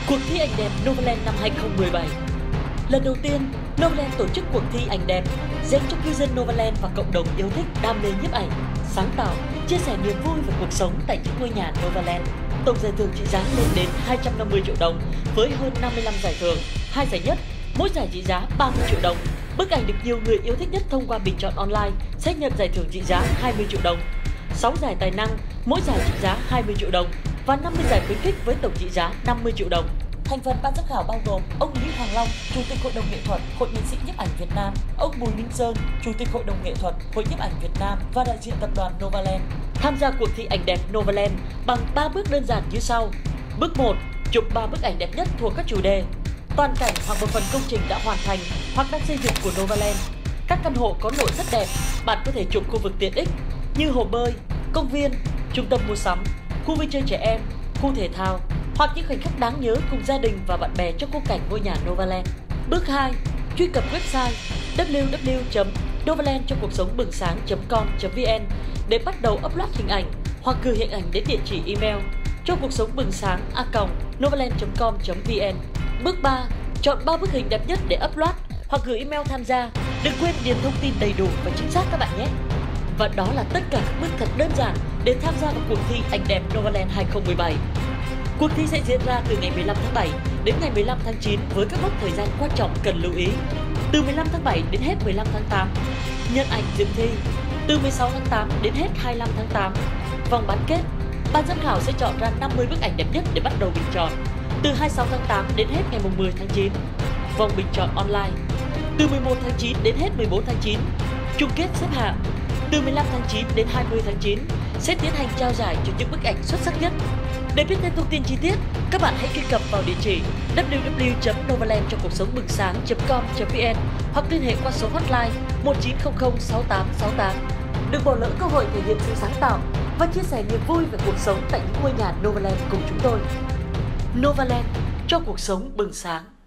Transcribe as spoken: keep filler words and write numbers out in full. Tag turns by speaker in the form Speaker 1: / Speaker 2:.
Speaker 1: Cuộc thi ảnh đẹp Novaland năm hai không một bảy. Lần đầu tiên, Novaland tổ chức cuộc thi ảnh đẹp dành cho cư dân Novaland và cộng đồng yêu thích đam mê nhiếp ảnh, sáng tạo, chia sẻ niềm vui về cuộc sống tại những ngôi nhà Novaland. Tổng giải thưởng trị giá lên đến hai trăm năm mươi triệu đồng với hơn năm mươi lăm giải thưởng, hai giải nhất, mỗi giải trị giá ba mươi triệu đồng. Bức ảnh được nhiều người yêu thích nhất thông qua bình chọn online sẽ nhận giải thưởng trị giá hai mươi triệu đồng. sáu giải tài năng, mỗi giải trị giá hai mươi triệu đồng và năm mươi giải khuyến khích với tổng trị giá năm mươi triệu đồng. Thành phần ban giám khảo bao gồm ông Lý Hoàng Long, Chủ tịch Hội đồng nghệ thuật Hội nghệ sĩ nhiếp ảnh Việt Nam, ông Bùi Minh Sơn, Chủ tịch Hội đồng nghệ thuật Hội nhiếp ảnh Việt Nam và đại diện tập đoàn Novaland. Tham gia cuộc thi ảnh đẹp Novaland bằng ba bước đơn giản như sau. Bước một, chụp ba bức ảnh đẹp nhất thuộc các chủ đề: toàn cảnh hoặc một phần công trình đã hoàn thành hoặc đang xây dựng của Novaland. Các căn hộ có nội thất đẹp, bạn có thể chụp khu vực tiện ích như hồ bơi, công viên, trung tâm mua sắm, khu vui chơi trẻ em, khu thể thao hoặc những khoảnh khắc đáng nhớ cùng gia đình và bạn bè trong khung cảnh ngôi nhà Novaland. Bước hai, truy cập website w w w chấm novaland cho cuộc sống bừng sáng chấm com chấm vn để bắt đầu upload hình ảnh hoặc gửi hình ảnh đến địa chỉ email cho cuộc sống bừng sáng a còng novaland chấm com chấm vn. Bước ba, chọn ba bức hình đẹp nhất để upload hoặc gửi email tham gia. Đừng quên điền thông tin đầy đủ và chính xác các bạn nhé. Và đó là tất cả các bước thật đơn giản để tham gia vào cuộc thi ảnh đẹp Novaland hai không một bảy. Cuộc thi sẽ diễn ra từ ngày mười lăm tháng bảy đến ngày mười lăm tháng chín với các mốc thời gian quan trọng cần lưu ý. Từ mười lăm tháng bảy đến hết mười lăm tháng tám, nhận ảnh dự thi. Từ mười sáu tháng tám đến hết hai mươi lăm tháng tám, vòng bán kết. Ban giám khảo sẽ chọn ra năm mươi bức ảnh đẹp nhất để bắt đầu bình chọn. Từ hai mươi sáu tháng tám đến hết ngày mười tháng chín, vòng bình chọn online. Từ mười một tháng chín đến hết mười bốn tháng chín, chung kết xếp hạng. Từ mười lăm tháng chín đến hai mươi tháng chín sẽ tiến hành trao giải cho những bức ảnh xuất sắc nhất. Để biết thêm thông tin chi tiết, các bạn hãy truy cập vào địa chỉ w w w chấm novaland cho cuộc sống bừng sáng chấm com chấm vn hoặc liên hệ qua số hotline một chín không không sáu tám sáu tám. Đừng bỏ lỡ cơ hội thể hiện sự sáng tạo và chia sẻ niềm vui về cuộc sống tại những ngôi nhà Novaland cùng chúng tôi. Novaland cho cuộc sống bừng sáng.